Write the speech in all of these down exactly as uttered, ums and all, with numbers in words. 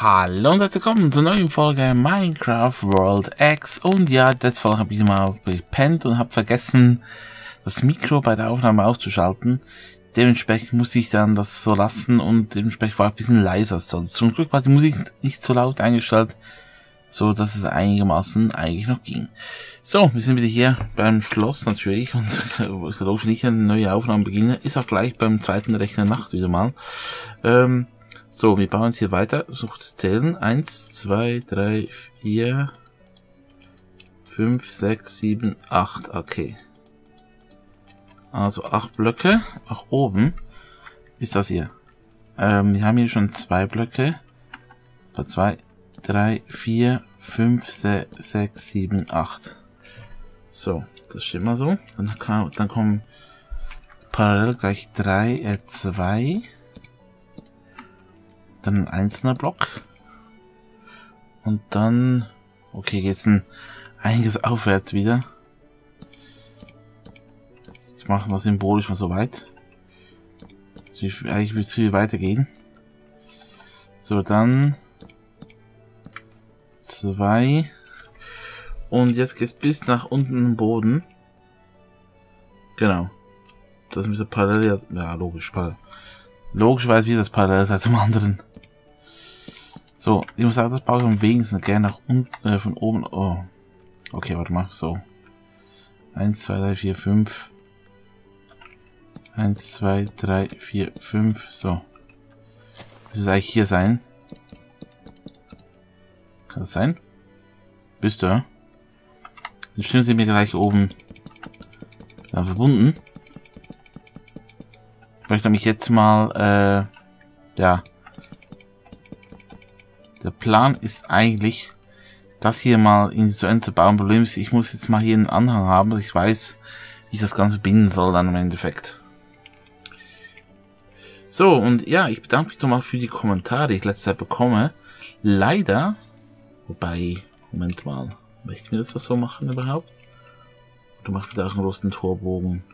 Hallo und herzlich willkommen zur neuen Folge Minecraft World X. Und ja, letzte Folge habe ich mal gepennt und habe vergessen, das Mikro bei der Aufnahme auszuschalten. Dementsprechend muss ich dann das so lassen und dementsprechend war ein bisschen leiser. So, zum Glück war die Musik nicht so laut eingestellt, so dass es einigermaßen eigentlich noch ging. So, wir sind wieder hier beim Schloss natürlich und so läuft nicht eine neue Aufnahme beginnen. Ist auch gleich beim zweiten Rechner Nacht wieder mal. Ähm, So, wir bauen jetzt hier weiter. Versucht zu zählen. eins, zwei, drei, vier, fünf, sechs, sieben, acht. Okay. Also acht Blöcke. Nach oben ist das hier. Ähm, wir haben hier schon zwei Blöcke. zwei, drei, vier, fünf, sechs, sieben, acht. So, das steht mal so. Dann, kann, dann kommen parallel gleich drei, äh, zwei. Dann ein einzelner Block. Und dann... Okay, geht's ein einiges aufwärts wieder. Ich mache mal symbolisch mal so weit. Eigentlich will es viel weitergehen. So, dann... Zwei. Und jetzt geht's bis nach unten im Boden. Genau. Das müsste parallel... Ja, logisch, parallel. Logischerweise wie das parallel sei zum anderen. So, ich muss sagen, das baue ich am wenigsten gerne nach unten, äh, von oben. Oh. Okay, warte mal, so. eins, zwei, drei, vier, fünf. eins, zwei, drei, vier, fünf. So. Müsste es eigentlich hier sein. Kann das sein? Bist du? Dann stimmen sie mir gleich oben dann verbunden. Ich möchte mich jetzt mal, äh, ja. Der Plan ist eigentlich, das hier mal in zu Ende zu bauen. Problem ist, ich muss jetzt mal hier einen Anhang haben, dass ich weiß, wie ich das Ganze binden soll dann im Endeffekt. So, und ja, ich bedanke mich nochmal für die Kommentare, die ich letzte Zeit bekomme. Leider, wobei, Moment mal, möchte ich mir das was so machen überhaupt? Oder mache ich da auch einen großen Torbogen?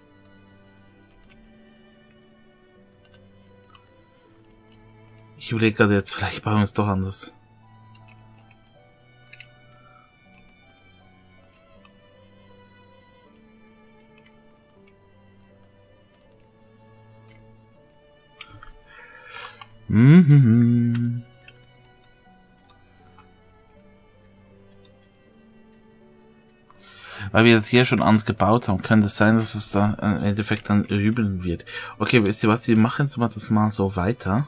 Ich überlege gerade jetzt, vielleicht bauen wir es doch anders. Mhm. Weil wir das hier schon anders gebaut haben, könnte es sein, dass es da im Endeffekt dann rübeln wird. Okay, wisst ihr was, wir machen jetzt mal das mal so weiter.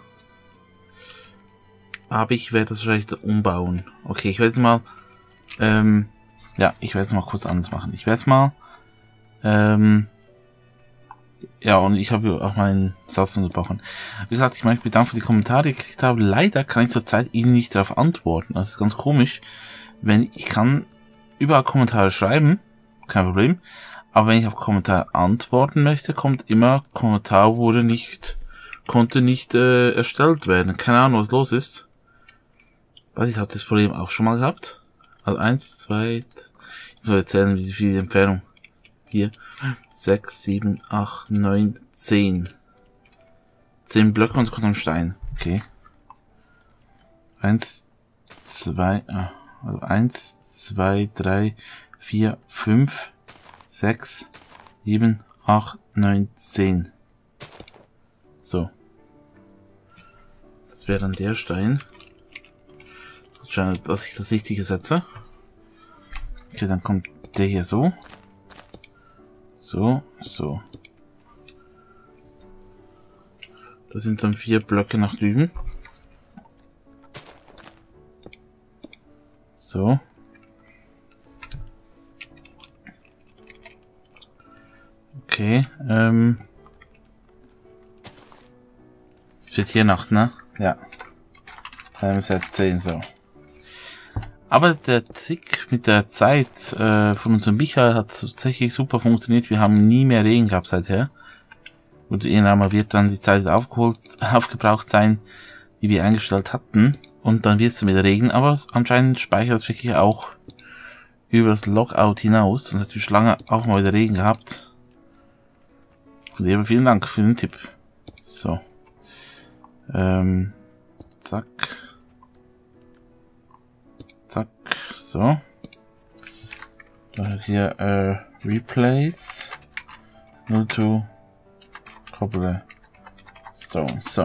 Aber ich werde das wahrscheinlich umbauen. Okay, ich werde jetzt mal, ähm, ja, ich werde es mal kurz anders machen. Ich werde es mal, ähm, ja, und ich habe auch meinen Satz unterbrochen. Wie gesagt, ich möchte mich bedanken für die Kommentare, die ich gekriegt habe. Leider kann ich zurzeit Ihnen nicht darauf antworten. Das ist ganz komisch. Wenn ich kann überall Kommentare schreiben, kein Problem. Aber wenn ich auf Kommentare antworten möchte, kommt immer Kommentar wurde nicht, konnte nicht äh, erstellt werden. Keine Ahnung, was los ist. Was, ich habe das Problem auch schon mal gehabt. Also eins, zwei, ich muss erzählen, wie viel Entfernung. vier, sechs, sieben, acht, neun, zehn. zehn Blöcke und es kommt ein Stein. Okay. eins, zwei, also eins, zwei, drei, vier, fünf, sechs, sieben, acht, neun, zehn. So. Das wäre dann der Stein. Dass ich das Richtige setze. Okay, dann kommt der hier so. So, so. Das sind dann vier Blöcke nach drüben. So. Okay, ähm. Es wird hier Nacht, ne? Ja. Dann ist halt zehn, so. Aber der Trick mit der Zeit äh, von unserem Michael hat tatsächlich super funktioniert. Wir haben nie mehr Regen gehabt seither. Und irgendwann mal wird dann die Zeit aufgeholt, aufgebraucht sein, die wir eingestellt hatten. Und dann wird es wieder Regen. Aber anscheinend speichert es wirklich auch über das Logout hinaus. Sonst hätten wir schon lange auch mal wieder Regen gehabt. Von dem vielen Dank für den Tipp. So. Ähm, zack. So. Dann hier äh, Replace null to Cobblestone. So.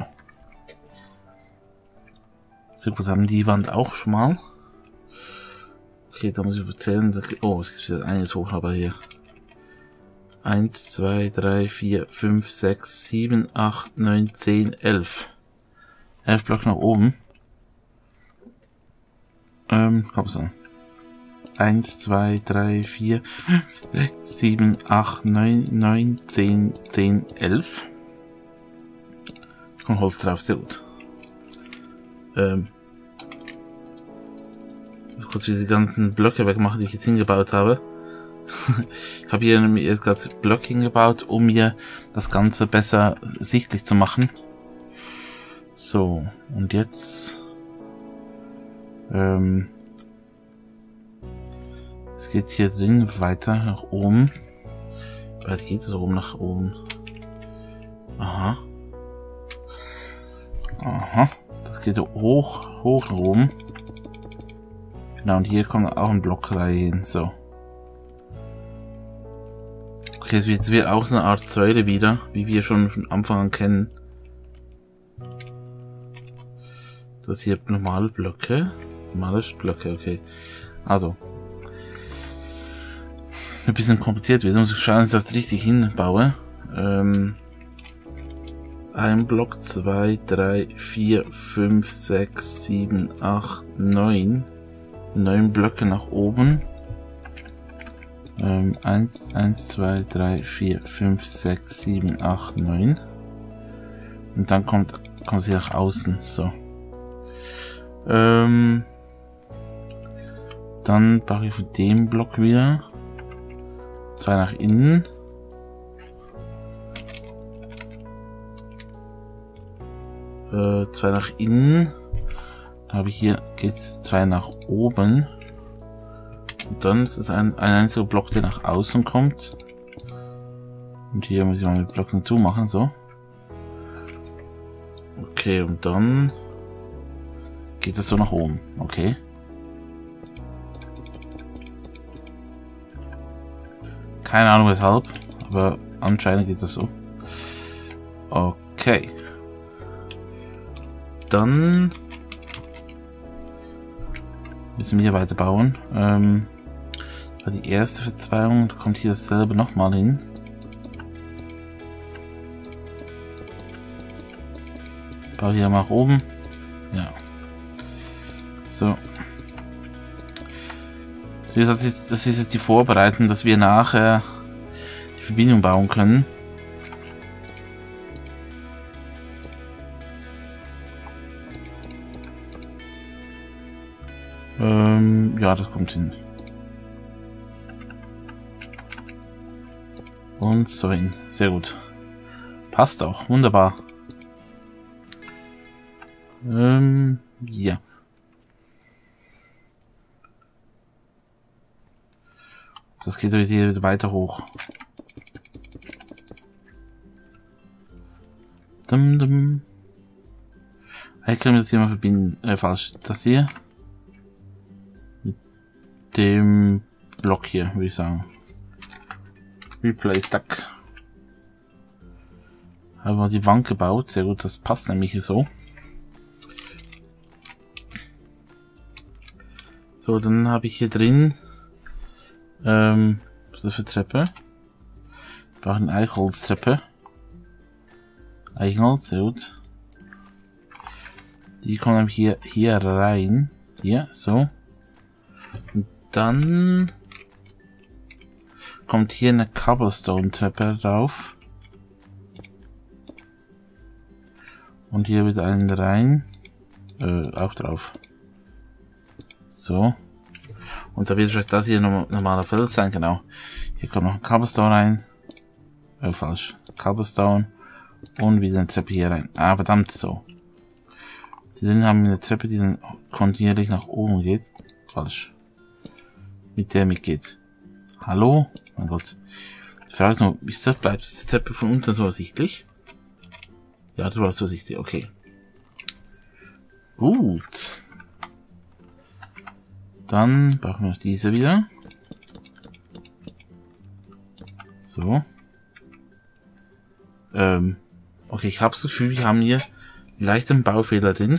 So gut, haben die Wand auch schon mal. Okay, da muss ich erzählen. Oh, es gibt wieder eines hoch, aber hier. eins, zwei, drei, vier, fünf, sechs, sieben, acht, neun, zehn, elf. elf Blöcke nach oben. Ähm, komm so. eins, zwei, drei, vier, sechs, sieben, acht, neun, neun, zehn, zehn, elf. Kommt Holz drauf, sehr gut. Ähm. Also kurz diese ganzen Blöcke wegmachen, die ich jetzt hingebaut habe. Ich habe hier nämlich jetzt gerade Blöcke hingebaut, um mir das Ganze besser sichtlich zu machen. So, und jetzt ähm, es geht hier drin weiter nach oben. Wie weit geht es oben nach oben? Aha. Aha. Das geht hoch, hoch nach oben. Genau, und hier kommt auch ein Block rein. So. Okay, es wird, es wird auch so eine Art Säule wieder, wie wir schon von Anfang an kennen. Das hier normale Blöcke. Normale Blöcke, okay. Also. Ein bisschen kompliziert wird. Muss ich schauen, dass ich das richtig hinbaue. Ähm. Ein Block, zwei, drei, vier, fünf, sechs, sieben, acht, neun. Neun Blöcke nach oben. Ähm, eins, eins, zwei, drei, vier, fünf, sechs, sieben, acht, neun. Und dann kommt, kommt sie nach außen. So. Ähm, dann baue ich von dem Block wieder. Zwei nach innen. Äh, zwei nach innen. Dann habe ich hier geht's zwei nach oben. Und dann ist es ein, ein einziger Block, der nach außen kommt. Und hier muss ich mal mit Blöcken zumachen, so. Okay, und dann geht es so nach oben, okay. Keine Ahnung weshalb, aber anscheinend geht das so. Okay. Dann müssen wir hier weiter bauen. Ähm, die erste Verzweigung kommt hier dasselbe nochmal hin. Baue hier mal nach oben. Ja. So. Das ist, das ist jetzt die Vorbereitung, dass wir nachher die Verbindung bauen können. Ähm, ja, das kommt hin. Und so hin. Sehr gut. Passt auch. Wunderbar. Ähm, ja. Das geht hier wieder weiter hoch. Dum, dum. Eigentlich können wir das hier mal verbinden. Äh, falsch. Das hier. Mit dem Block hier, würde ich sagen. Replace Stack. Haben wir die Wand gebaut. Sehr gut, das passt nämlich so. So, dann habe ich hier drin ähm, was ist das für Treppe? Wir brauchen eine Eichholztreppe. Eichenholz, sehr gut. Die kommen nämlich hier, hier rein. Hier, so. Und dann kommt hier eine Cobblestone-Treppe drauf. Und hier wieder einen rein. Äh, auch drauf. So. Und da wird vielleicht das hier normaler Fels sein, genau. Hier kommt noch ein Cobblestone rein. Äh, falsch. Cobblestone. Und wieder eine Treppe hier rein. Ah, verdammt, so. Hier drin haben wir eine Treppe, die dann kontinuierlich nach oben geht. Falsch. Mit der mitgeht. Hallo? Mein Gott. Die Frage ist nur, ist das, bleibt die Treppe von unten so ersichtlich? Ja, du warst so ersichtlich, okay. Gut. Dann brauchen wir noch diese wieder. So. Ähm. Okay, ich habe das Gefühl, wir haben hier leicht einen Baufehler drin.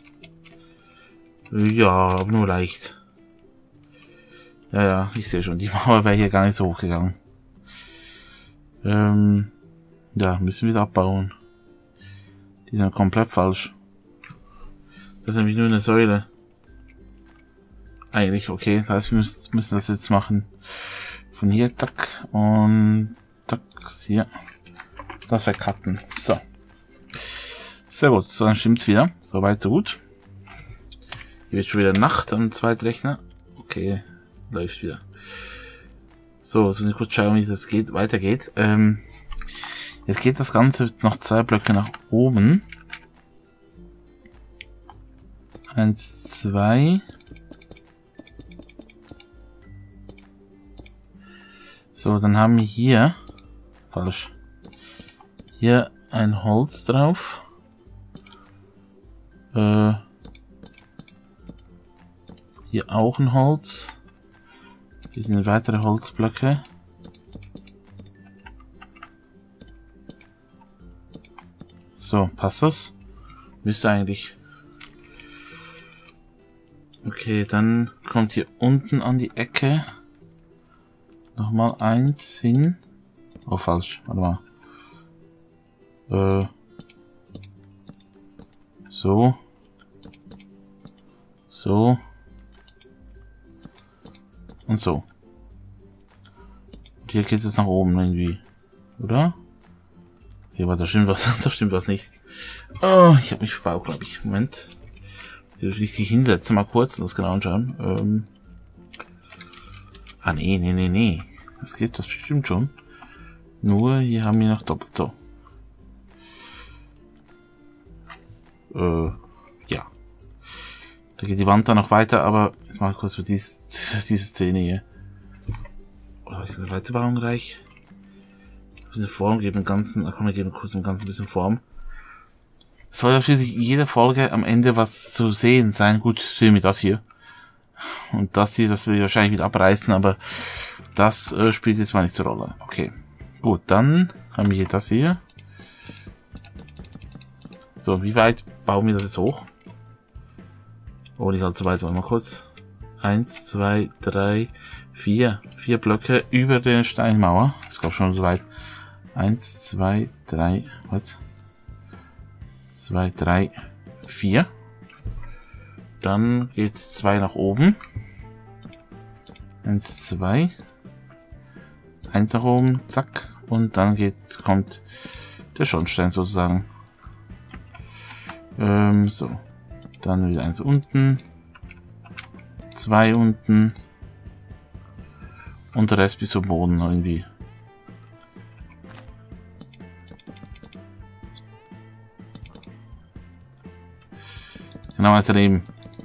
Ja, aber nur leicht. Ja, ja, ich sehe schon, die Mauer wäre hier gar nicht so hochgegangen. Ähm. Ja, müssen wir wieder abbauen. Die sind komplett falsch. Das ist nämlich nur eine Säule. Eigentlich, okay. Das heißt, wir müssen, müssen das jetzt machen. Von hier, zack. Und zack, hier. Das wäre cutten. So. Sehr gut. So, dann stimmt's wieder. So weit, so gut. Hier wird schon wieder Nacht am Zweitrechner. Okay. Läuft wieder. So, jetzt muss ich kurz schauen, wie das geht, weitergeht. Ähm, jetzt geht das Ganze noch zwei Blöcke nach oben. Eins, zwei. So, dann haben wir hier, falsch, hier ein Holz drauf. Äh, hier auch ein Holz. Hier sind weitere Holzblöcke. So, passt das? Müsste eigentlich. Okay, dann kommt hier unten an die Ecke nochmal eins hin. Oh, falsch. Warte mal. Äh. So. So. Und so. Und hier geht es nach oben irgendwie. Oder? Okay, warte, da stimmt was. Da stimmt was nicht. Oh, ich habe mich verbaut, glaube ich. Moment. Hier will ich dich hinsetzen, mal kurz und das genau anschauen. Ähm. Ah, nee, nee, nee, nee. Das geht das bestimmt schon. Nur, hier haben wir noch doppelt so. Äh, ja. Da geht die Wand dann noch weiter, aber jetzt mal kurz für dies, diese Szene hier. Oder ist eine Weiterbauung reich? Ein bisschen Form geben, im Ganzen, da kann man geben kurz im Ganzen ein bisschen Form. Es soll ja schließlich jede Folge am Ende was zu sehen sein. Gut, sehen wir das hier. Und das hier, das will ich wahrscheinlich wieder abreißen, aber das äh, spielt jetzt mal nicht zur Rolle. Okay. Gut, dann haben wir hier das hier. So, wie weit bauen wir das jetzt hoch? Oh, nicht allzu weit, warte mal kurz. Eins, zwei, drei, vier. Vier Blöcke über der Steinmauer. Das kommt schon so weit. Eins, zwei, drei, was? Zwei, drei, vier. Dann geht's zwei nach oben. Eins, zwei. Eins nach oben, zack. Und dann geht's, kommt der Schornstein sozusagen. Ähm, so. Dann wieder eins unten. Zwei unten. Und der Rest bis zum Boden irgendwie. Genau als daneben.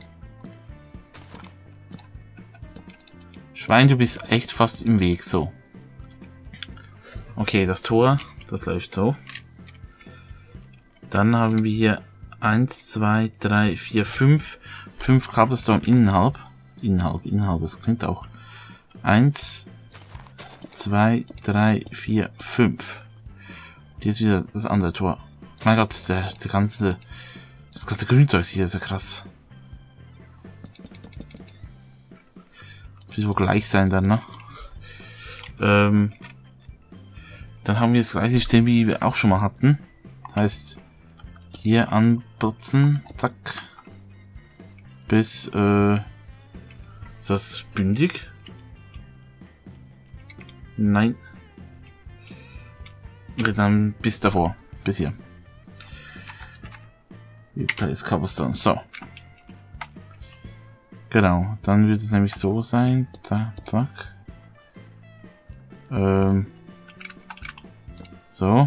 Schwein, du bist echt fast im Weg, so. Okay, das Tor, das läuft so. Dann haben wir hier eins, zwei, drei, vier, fünf. fünf Cobblestone innerhalb. Innerhalb, innerhalb, das klingt auch. eins, zwei, drei, vier, fünf. Hier ist wieder das andere Tor. Mein Gott, der, der ganze, das ganze Grünzeug hier ist ja krass. Das wird wohl gleich sein dann, ne? Ähm, dann haben wir das gleiche System, wie wir auch schon mal hatten. Heißt, hier anputzen, zack. Bis, äh, ist das bündig? Nein. Okay, dann bis davor. Bis hier. Da ist Cobblestone. So. Genau. Dann wird es nämlich so sein. Zack, zack. Ähm. So.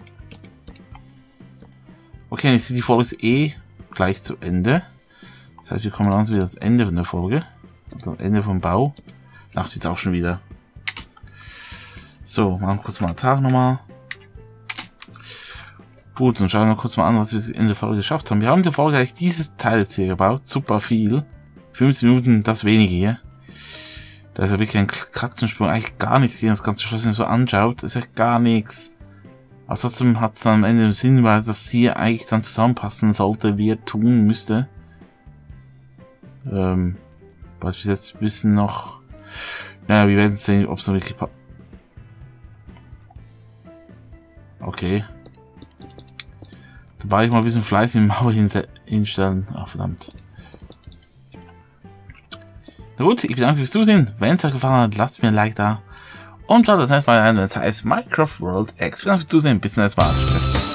Okay, ich sehe, die Folge ist eh gleich zu Ende. Das heißt, wir kommen langsam wieder ans Ende von der Folge. Also am Ende vom Bau. Nacht wird es auch schon wieder. So, machen wir kurz mal einen Tag nochmal. Gut, dann schauen wir kurz mal an, was wir in der Folge geschafft haben. Wir haben in der Folge eigentlich dieses Teil jetzt hier gebaut. Super viel. fünfzehn Minuten, das wenige hier. Da ist ja wirklich ein Katzensprung, eigentlich gar nichts, die das ganze Schloss so anschaut, ist ja gar nichts. Aber trotzdem hat es dann am Ende den Sinn, weil das hier eigentlich dann zusammenpassen sollte, wie er tun müsste. Ähm, was bis jetzt ein bisschen noch... Naja, wir werden sehen, ob es noch wirklich... Okay. Da war ich mal ein bisschen fleißig im Mauer hinstellen. Ach, verdammt. Na gut, ich bedanke mich fürs Zusehen. Wenn es euch gefallen hat, lasst mir ein Like da. Und schaut das nächste Mal ein, wenn es heißt Minecraft World X. Vielen Dank fürs Zusehen. Bis zum nächsten Mal. Tschüss.